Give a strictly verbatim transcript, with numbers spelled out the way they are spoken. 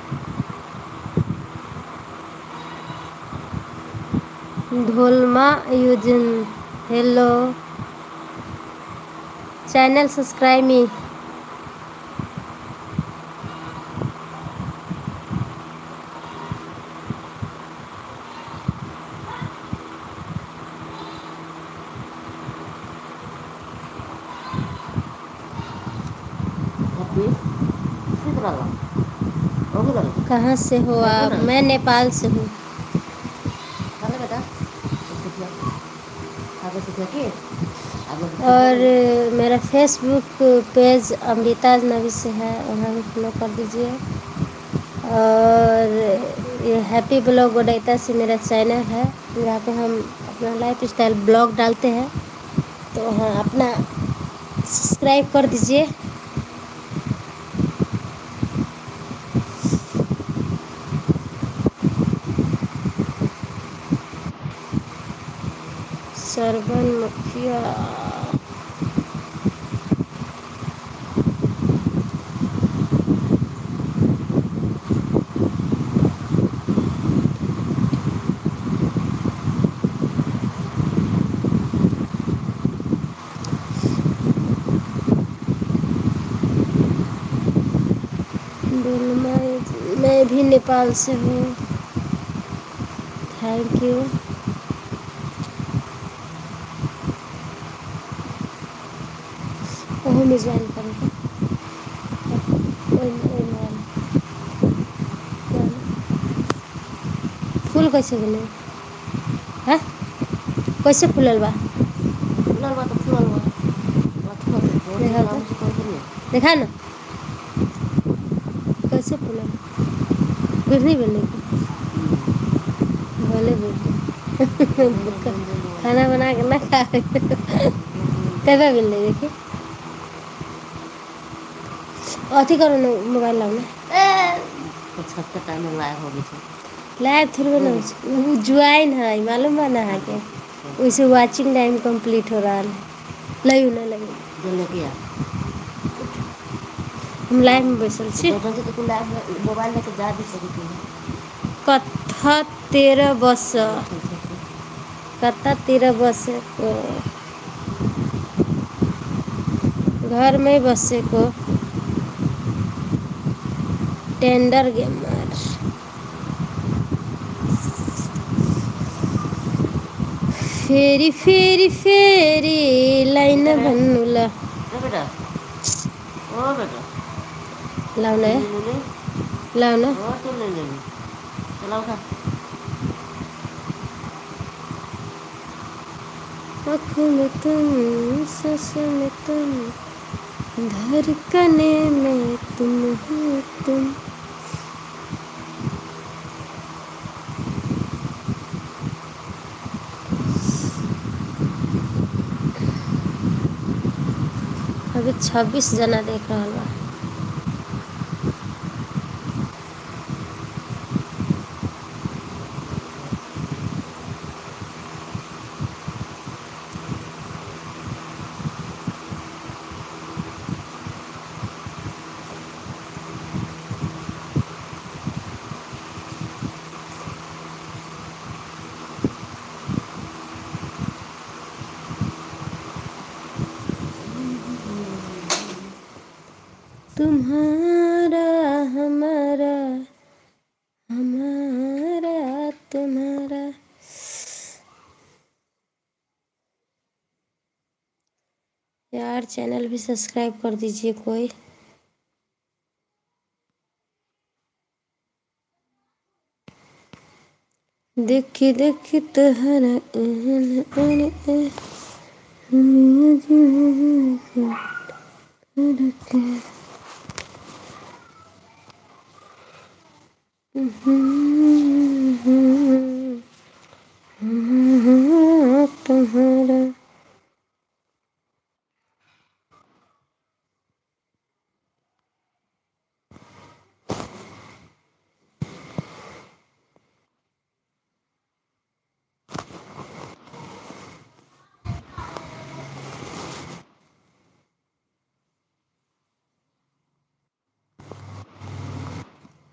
ढोलमा यूजन hello channel subscribe मी कहाँ से हो आप? मैं नेपाल से हूँ। और मेरा फेसबुक पेज अमृता नबी से है, वहाँ भी फॉलो कर दीजिए। और ये हैप्पी ब्लॉग गोडाइता से मेरा चैनल है, जहाँ पे हम अपना लाइफ स्टाइल ब्लॉग डालते हैं, तो वहाँ अपना सब्सक्राइब कर दीजिए। सरवन मुखिया मैं भी नेपाल से हूँ। Thank you. ओहो में ज्वाइन करेंगे। फूल कैसे बने हैं? कैसे फूलल बा? फूलल बा तो फूलल बा। देखा तो देखा ना कैसे फूलल बिरनी बने भले खाना बना के ना खा कैसा बिल नहीं देखिए अथी करो ना मोबाइल लाओ ना छत का टाइम लाया हो गई लाइव थोड़ी ना वो ज्वाइन है मालूम बा ना है के वैसे वाचिंग टाइम कंप्लीट हो रहा है लाइव ना लाइव जल्दी किया हम लाइव में बैसल छी तो लाइव मोबाइल लेके जा भी सकती कथा तेरह बस कथा तेरह बस को घर में बसे को टेंडर गेमर फेरी फेरी फेरी लाइन भन्नुला बेटा ओ बेटा लाउन लाउन आँखों में तुम सांसों में तुम धड़कने में तुम हो तुम अभी छब्बीस जना देख रहा बा तुम्हारा हमारा हमारा तुम्हारा यार चैनल भी सब्सक्राइब कर दीजिए कोई देखी देखी तहरा